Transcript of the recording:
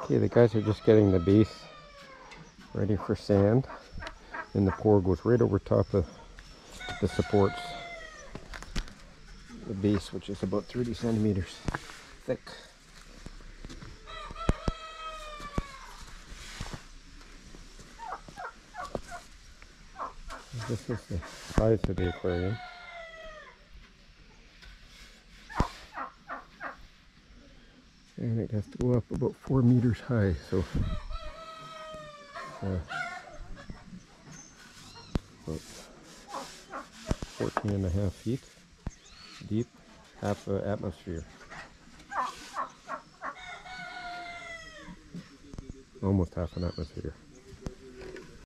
Okay, the guys are just getting the base ready for sand, and the pour goes right over top of the supports. The base, which is about 30 centimeters thick. This is the size of the aquarium. And it has to go up about 4 meters high, so about 14.5 feet deep, half an atmosphere. Almost half an atmosphere.